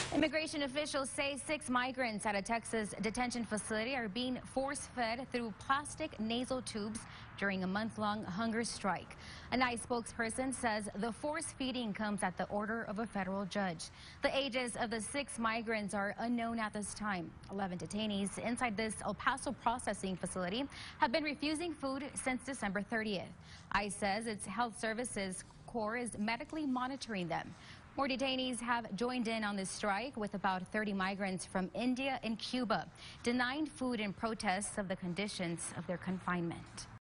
Immigration officials say 6 migrants at a Texas detention facility are being force-fed through plastic nasal tubes during a month-long hunger strike. An ICE spokesperson says the force feeding comes at the order of a federal judge. The ages of the 6 migrants are unknown at this time. 11 detainees inside this El Paso processing facility have been refusing food since December 30th. ICE says its health services corps is medically monitoring them. More detainees have joined in on this strike, with about 30 migrants from India and Cuba denying food in protests of the conditions of their confinement.